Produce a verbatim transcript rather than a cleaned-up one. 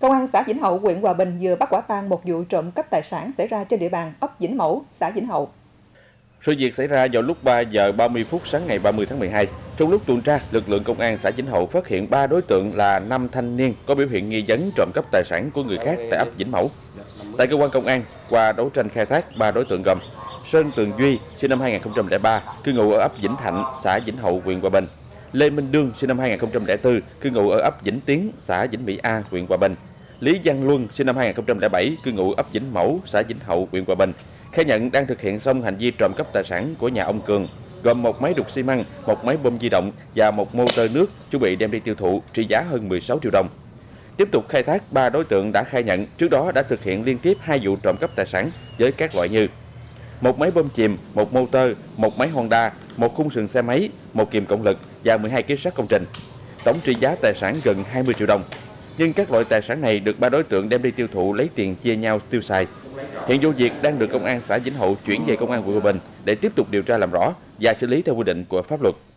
Công an xã Vĩnh Hậu, huyện Hòa Bình vừa bắt quả tang một vụ trộm cắp tài sản xảy ra trên địa bàn ấp Vĩnh Mẫu, xã Vĩnh Hậu. Sự việc xảy ra vào lúc ba giờ ba mươi phút sáng ngày ba mươi tháng mười hai. Trong lúc tuần tra, lực lượng công an xã Vĩnh Hậu phát hiện ba đối tượng là năm thanh niên có biểu hiện nghi vấn trộm cắp tài sản của người khác tại ấp Vĩnh Mẫu. Tại cơ quan công an, qua đấu tranh khai thác, ba đối tượng gồm Sơn Tường Duy, sinh năm hai nghìn không trăm lẻ ba, cư ngụ ở ấp Vĩnh Thạnh, xã Vĩnh Hậu, huyện Hòa Bình; Lê Minh Đương, sinh năm hai nghìn không trăm lẻ bốn, cư ngụ ở ấp Vĩnh Tiến, xã Vĩnh Mỹ A, huyện Hòa Bình; Lý Văn Luân, sinh năm hai nghìn không trăm lẻ bảy, cư ngụ ấp Vĩnh Mẫu, xã Vĩnh Hậu, huyện Hòa Bình, khai nhận đang thực hiện xong hành vi trộm cắp tài sản của nhà ông Cường, gồm một máy đục xi măng, một máy bơm di động và một motor nước, chuẩn bị đem đi tiêu thụ, trị giá hơn mười sáu triệu đồng. Tiếp tục khai thác, ba đối tượng đã khai nhận trước đó đã thực hiện liên tiếp hai vụ trộm cắp tài sản với các loại như một máy bơm chìm, một motor, một máy Honda, một khung sườn xe máy, một kìm cộng lực và mười hai ký sắt công trình. Tổng trị giá tài sản gần hai mươi triệu đồng. Nhưng các loại tài sản này được ba đối tượng đem đi tiêu thụ lấy tiền chia nhau tiêu xài. Hiện vụ việc đang được công an xã Vĩnh Hậu chuyển về công an huyện Hòa Bình để tiếp tục điều tra làm rõ và xử lý theo quy định của pháp luật.